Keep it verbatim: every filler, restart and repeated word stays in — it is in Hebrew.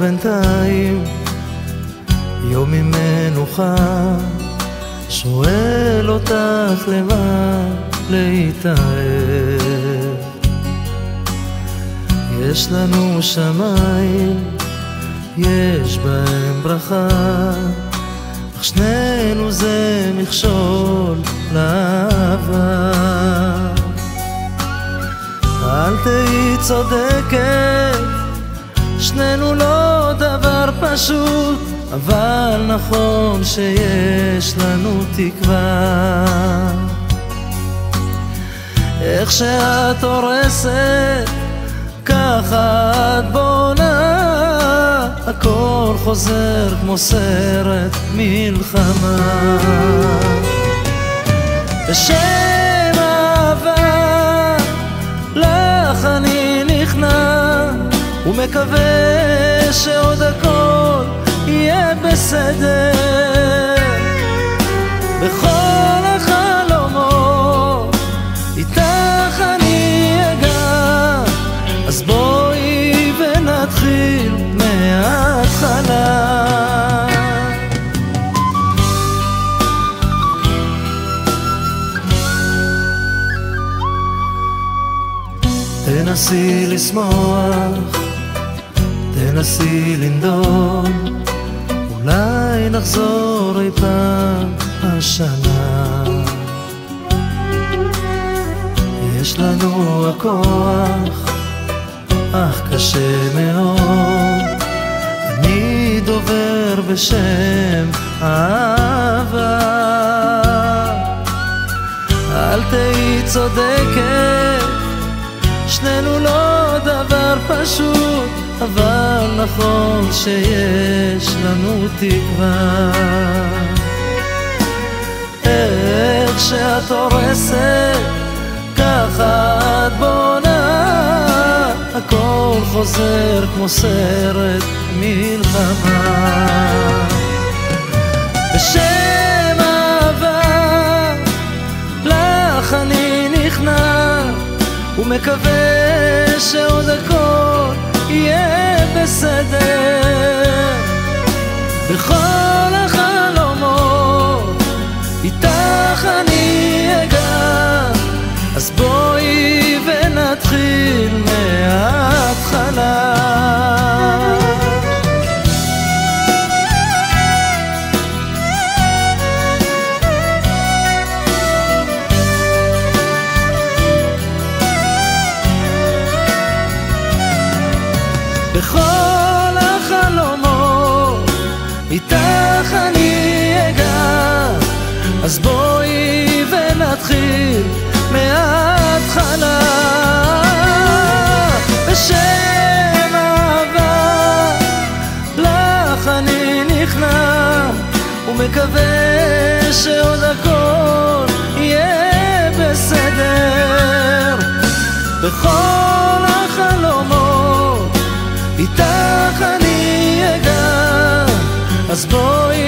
בינתיים יום ממנוחה, שואל אותך למה להתאהב. יש לנו שמיים, יש בהם ברכה, אך שנינו זה מכשול לאהבה. אל תהי צודקת, שנינו לא דבר פשוט, אבל נכון שיש לנו תקווה. איך שאת הורסת, ככה את בונה, הכל חוזר כמו סרט מלחמה. בשם אהבה לך אני נכנע, ומקווה שעוד הכל יהיה בסדר. בכל החלומות איתך אני אגע, אז בואי ונתחיל מההתחלה. תנסי לשמוח, תנסי לנדום, אולי נחזור אי פעם השנה. יש לנו הכוח, אך קשה מאוד, אני דובר בשם אהבה. אל תהי צודקת, שנינו לא דבר פשוט, אבל נכון שיש לנו תקווה. איך שאת הורסת, ככה את בונה, הכל חוזר כמו סרט מלחמה. בשם אהבה לך אני נכנע, ומקווה שעוד הכל יהיה בסדר. בכל החלומות איתך אני אגע, אז בואי ונתחיל מההתחלה. בכל החלומות איתך אני אגע, אז בואי ונתחיל מההתחלה. בשם אהבה לך אני נכנע, ומקווה שעוד הכל יהיה בסדר. בכל החלומות איתך אני אגע, אז בואי